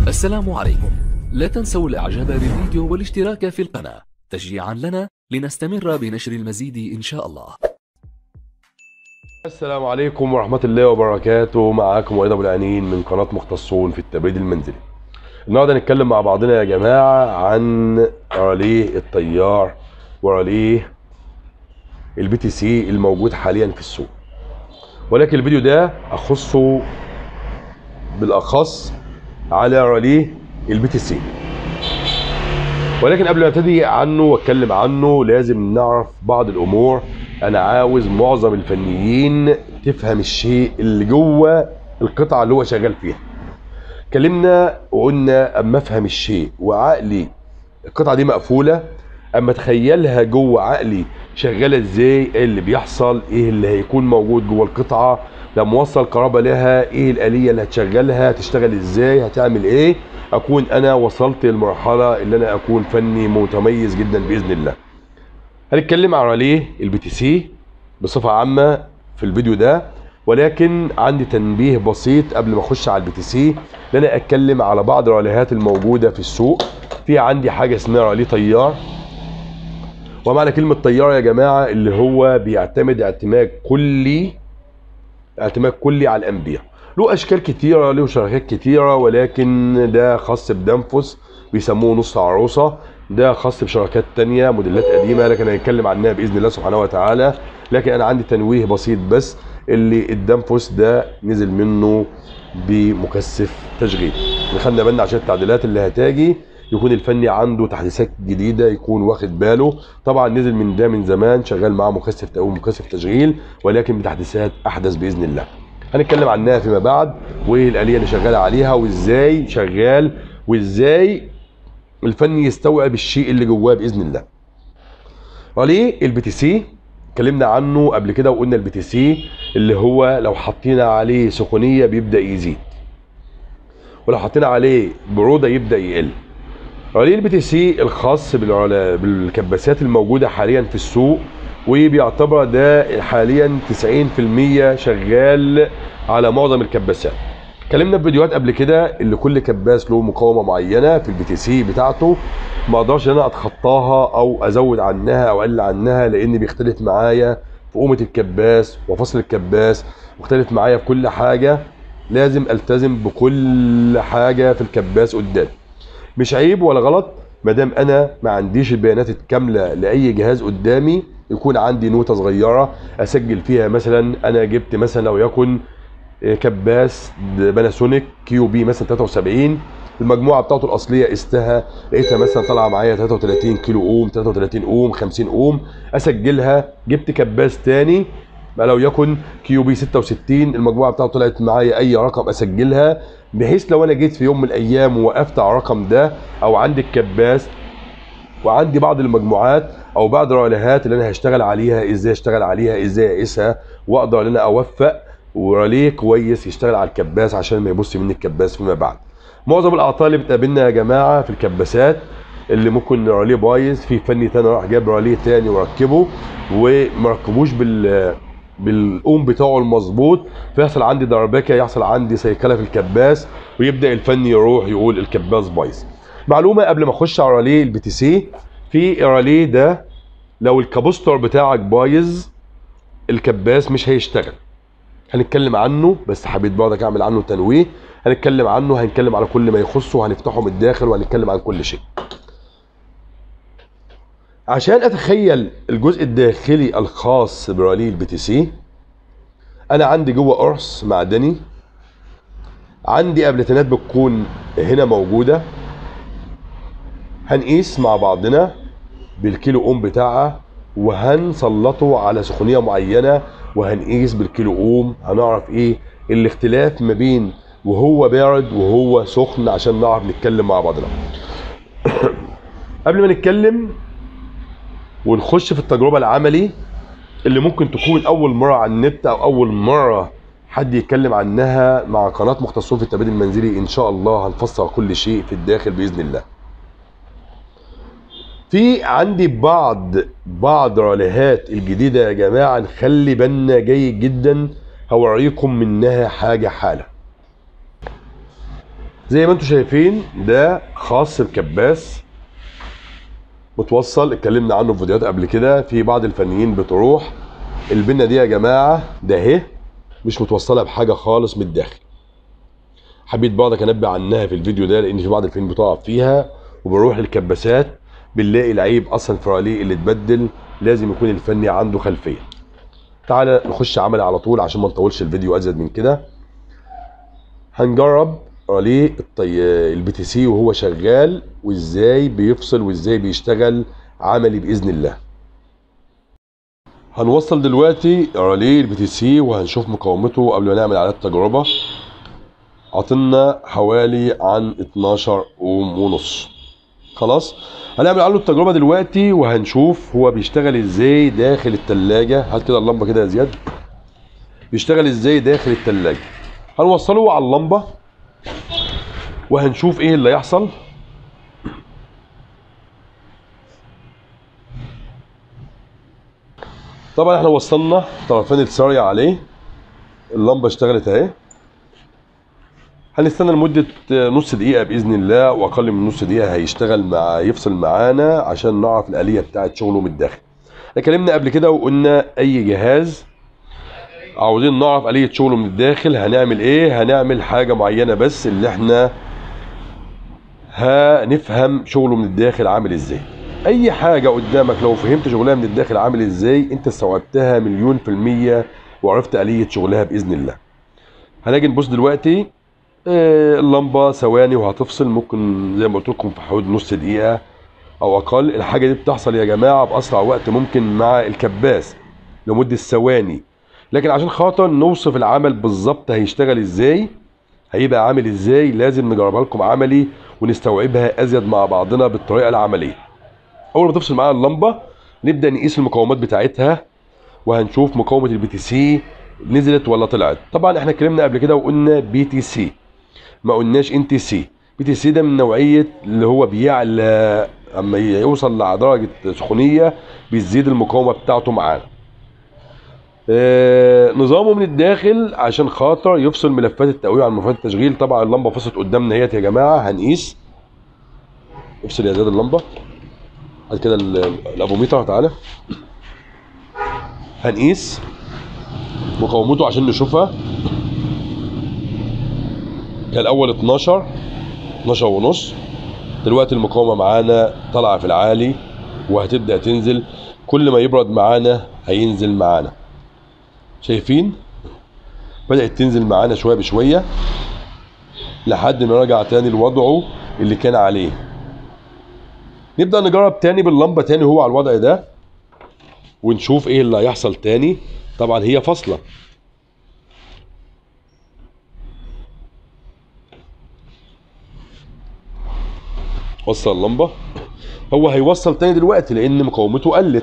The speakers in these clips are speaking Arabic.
السلام عليكم. لا تنسوا الاعجاب بالفيديو والاشتراك في القناة تشجيعا لنا لنستمر بنشر المزيد ان شاء الله. السلام عليكم ورحمة الله وبركاته. معاكم وائل ابو العنين من قناة مختصون في التبريد المنزلي. النهارده هنتكلم مع بعضنا يا جماعة عن راليه الطيار وراليه البي تي سي الموجود حاليا في السوق، ولكن الفيديو ده اخصه بالاخص على راليه البي تي سي. ولكن قبل ما ابتدي عنه واتكلم عنه لازم نعرف بعض الامور. انا عاوز معظم الفنيين تفهم الشيء اللي جوه القطعه اللي هو شغال فيها. اتكلمنا وقلنا اما افهم الشيء وعقلي القطعه دي مقفوله، اما اتخيلها جوه عقلي شغاله ازاي، ايه اللي بيحصل، ايه اللي هيكون موجود جوه القطعه، لما اوصل كهرباء لها ايه الاليه اللي هتشغلها، هتشتغل ازاي، هتعمل ايه، اكون انا وصلت للمرحله اللي انا اكون فني متميز جدا باذن الله. هنتكلم عن راليه البي تي سي بصفه عامه في الفيديو ده، ولكن عندي تنبيه بسيط قبل ما اخش على البي تي سي، ان انا اتكلم على بعض الراليهات الموجوده في السوق. في عندي حاجه اسمها راليه طيار، ومعنى كلمه طيار يا جماعه اللي هو بيعتمد اعتماد كلي على الانبياء. له اشكال كتيره، له شركات كتيره، ولكن ده خاص بدنفس بيسموه نص عروسه، ده خاص بشركات تانية موديلات قديمه لكن هنتكلم عنها باذن الله سبحانه وتعالى. لكن انا عندي تنويه بسيط بس، اللي الدنفس ده نزل منه بمكثف تشغيل. خدنا بالنا عشان التعديلات اللي هتاجي يكون الفني عنده تحديثات جديده يكون واخد باله. طبعا نزل من ده من زمان، شغال معاه مكثف تشغيل ولكن بتحديثات احدث باذن الله. هنتكلم عنها فيما بعد، وايه الاليه اللي شغاله عليها وازاي شغال وازاي الفني يستوعب الشيء اللي جواه باذن الله. راليه البي تي سي اتكلمنا عنه قبل كده وقلنا البي تي سي اللي هو لو حطينا عليه سخونيه بيبدا يزيد، ولو حطينا عليه بروده يبدا يقل. راليه البي تي سي الخاص بالكباسات الموجوده حاليا في السوق، وبيعتبر ده حاليا 90% شغال على معظم الكباسات. اتكلمنا في فيديوهات قبل كده اللي كل كباس له مقاومه معينه في البي تي سي بتاعته، ما اقدرش ان انا اتخطاها او ازود عنها او اقل عنها، لان بيختلف معايا في قومه الكباس وفصل الكباس، مختلف معايا في كل حاجه. لازم التزم بكل حاجه في الكباس قدامي. مش عيب ولا غلط ما دام انا ما عنديش البيانات الكامله لاي جهاز قدامي، يكون عندي نوته صغيره اسجل فيها. مثلا انا جبت مثلا لو يكن كباس باناسونيك كيو بي مثلا 73، المجموعه بتاعته الاصليه قستها لقيتها مثلا طالعه معايا 33 كيلو اوم، 33 اوم، 50 اوم، اسجلها. جبت كباس تاني لو يكن كيو بي 66، المجموعه بتاعته طلعت معايا اي رقم اسجلها، بحيث لو انا جيت في يوم من الايام ووقفت على الرقم ده او عندي الكباس وعندي بعض المجموعات او بعض الراليهات اللي انا هشتغل عليها، ازاي اشتغل عليها، ازاي اقيسها، واقدر ان انا اوفق وراليه كويس يشتغل على الكباس عشان ما يبص مني الكباس فيما بعد. معظم الاعطال اللي بتقابلنا يا جماعه في الكباسات اللي ممكن راليه بايظ، في فني تاني راح جاب راليه تاني وركبه ومركبوش بالقوم بتاعه المظبوط، فيحصل عندي دربكه، يحصل عندي سيكله في الكباس، ويبدا الفني يروح يقول الكباس بايظ. معلومه قبل ما اخش على راليه البي تي سي، في راليه ده لو الكابوستر بتاعك بايظ الكباس مش هيشتغل. هنتكلم عنه بس حبيت برضك اعمل عنه تنويه. هنتكلم عنه، هنتكلم على كل ما يخصه، هنفتحه من الداخل وهنتكلم عن كل شيء. عشان اتخيل الجزء الداخلي الخاص براليه البي تي سي، انا عندي جوه قرص معدني، عندي ابلتينات بتكون هنا موجوده، هنقيس مع بعضنا بالكيلو اوم بتاعها وهنسلطه على سخونيه معينه وهنقيس بالكيلو اوم، هنعرف ايه الاختلاف ما بين وهو بارد وهو سخن عشان نعرف نتكلم مع بعضنا. قبل ما نتكلم ونخش في التجربه العملي اللي ممكن تكون اول مره على النت او اول مره حد يتكلم عنها مع قناه مختصون في التبريد المنزلي، ان شاء الله هنفسر كل شيء في الداخل باذن الله. في عندي بعض راليهات الجديده يا جماعه نخلي بالنا جيد جدا، هوريكم منها حاجه حاله. زي ما انتم شايفين ده خاص بكباس متوصل، اتكلمنا عنه في فيديوهات قبل كده. في بعض الفنيين بتروح البنه دي يا جماعه ده اهي مش متوصله بحاجه خالص من الداخل. حبيت برضك انبه عنها في الفيديو ده لان في بعض الفنيين بتقع فيها وبنروح للكباسات بنلاقي العيب اصلا في الراليه اللي اتبدل. لازم يكون الفني عنده خلفيه. تعالى نخش عملي على طول عشان ما نطولش الفيديو ازيد من كده. هنجرب راليه البي تي سي وهو شغال وازاي بيفصل وازاي بيشتغل عملي باذن الله. هنوصل دلوقتي راليه البي تي سي وهنشوف مقاومته قبل ما نعمل عليه التجربه. عطلنا حوالي عن 12 اوم ونص. خلاص هنعمل عنه التجربه دلوقتي وهنشوف هو بيشتغل ازاي داخل التلاجة. هات كده اللمبه كده يا زياد. بيشتغل ازاي داخل التلاجة. هنوصله على اللمبه وهنشوف ايه اللي هيحصل. طبعا احنا وصلنا طرفين السارية عليه. اللمبه اشتغلت اهي. هنستنى لمده نص دقيقه باذن الله واقل من نص دقيقه هيشتغل يفصل معانا عشان نعرف الاليه بتاعت شغله من الداخل. اتكلمنا قبل كده وقلنا اي جهاز عاوزين نعرف آلية شغله من الداخل هنعمل ايه؟ هنعمل حاجة معينة بس اللي احنا هنفهم شغله من الداخل عامل ازاي. اي حاجة قدامك لو فهمت شغلها من الداخل عامل ازاي انت استوعبتها 100% وعرفت آلية شغلها بإذن الله. هنيجي نبص دلوقتي اللمبة ثواني وهتفصل، ممكن زي ما قلت لكم في حدود نص دقيقة او اقل. الحاجة دي بتحصل يا جماعة بأسرع وقت ممكن مع الكباس لمدة ثواني، لكن عشان خاطر نوصف العمل بالظبط هيشتغل ازاي هيبقى عامل ازاي لازم نجربها لكم عملي ونستوعبها ازيد مع بعضنا بالطريقه العمليه. اول ما تفصل معانا اللمبه نبدا نقيس المقاومات بتاعتها وهنشوف مقاومه البي تي سي نزلت ولا طلعت. طبعا احنا اتكلمنا قبل كده وقلنا بي تي سي ما قلناش ان تي سي. بي تي سي ده من نوعيه اللي هو بيعلى اما يوصل لدرجه سخونيه بيزيد المقاومه بتاعته معانا. نظامه من الداخل عشان خاطر يفصل ملفات التقويم عن ملفات التشغيل. طبعا اللمبه فصلت قدامنا اهيت يا جماعه. هنقيس. افصل يا زياد اللمبه. بعد كده الابوميتر تعالى. هنقيس مقاومته عشان نشوفها. كان الاول 12 ونص. دلوقتي المقاومه معانا طالعه في العالي وهتبدا تنزل. كل ما يبرد معانا هينزل معانا. شايفين بدأت تنزل معانا شوية بشوية لحد ما رجع تاني لوضعه اللي كان عليه. نبدأ نجرب تاني باللمبة تاني هو على الوضع ده ونشوف ايه اللي هيحصل تاني. طبعا هي فاصلة. وصل اللمبة. هو هيوصل تاني دلوقتي لان مقاومته قلت.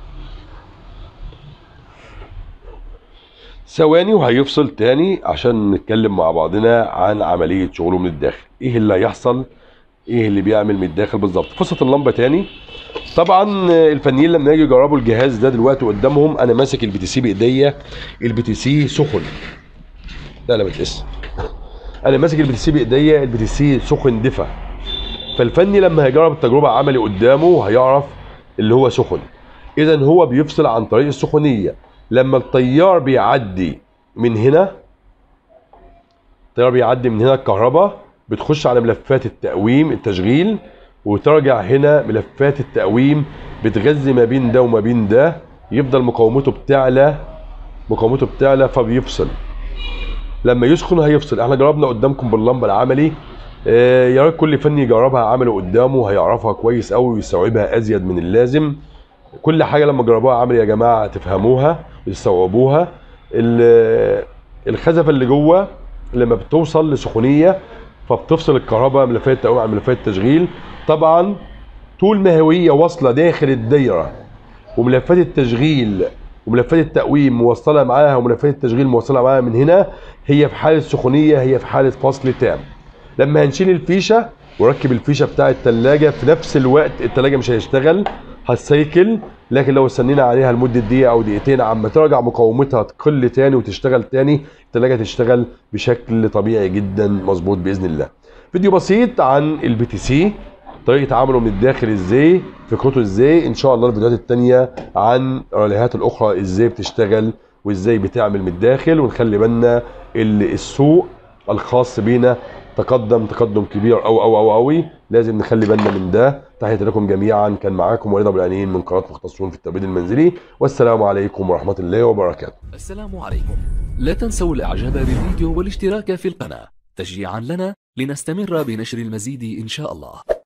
ثواني وهيفصل تاني عشان نتكلم مع بعضنا عن عملية شغله من الداخل. ايه اللي هيحصل؟ ايه اللي بيعمل من الداخل بالظبط؟ فصلت اللمبة تاني. طبعا الفنيين لما يجي يجربوا الجهاز ده دلوقتي قدامهم انا ماسك البي تي سي بايديا. البي تي سي سخن. لا بتقيس. انا ماسك البي تي سي بايديا. البي تي سي سخن دفى. فالفني لما هيجرب التجربة عملي قدامه هيعرف اللي هو سخن. اذا هو بيفصل عن طريق السخونية. لما التيار بيعدي من هنا الكهرباء بتخش على ملفات التقويم التشغيل وترجع هنا ملفات التقويم بتغذي ما بين ده وما بين ده. يفضل مقاومته بتعلى فبيفصل. لما يسخن هيفصل. احنا جربنا قدامكم باللمبه العملي. يا ريت كل فني يجربها عملي قدامه هيعرفها كويس قوي ويستوعبها ازيد من اللازم. كل حاجه لما جربوها عملي يا جماعه تفهموها وتستوعبوها. الخزفه اللي جوه لما بتوصل لسخونيه فبتفصل الكهرباء ملفات التقويم عن ملفات التشغيل. طبعا طول ما هي واصله داخل الدايره وملفات التشغيل وملفات التقويم موصله معاها وملفات التشغيل موصله معاها من هنا هي في حاله سخونيه هي في حاله فصل تام. لما هنشيل الفيشه وركب الفيشه بتاع الثلاجه في نفس الوقت الثلاجه مش هيشتغل هتسيكل. لكن لو استنينا عليها لمده دقيقه او دقيقتين عما ترجع مقاومتها تقل تاني وتشتغل تاني الثلاجه تشتغل بشكل طبيعي جدا مظبوط باذن الله. فيديو بسيط عن البي تي سي، طريقه عمله من الداخل ازاي، فكرته ازاي. ان شاء الله الفيديوهات التانية عن الراليهات الاخرى ازاي بتشتغل وازاي بتعمل من الداخل. ونخلي بالنا السوق الخاص بينا تقدم كبير أوي، لازم نخلي بالنا من ده. تحياتي لكم جميعا، كان معاكم وليد ابو العنين من قناه مختصون في التبريد المنزلي، والسلام عليكم ورحمه الله وبركاته. السلام عليكم. لا تنسوا الاعجاب بالفيديو والاشتراك في القناة تشجيعا لنا لنستمر بنشر المزيد إن شاء الله.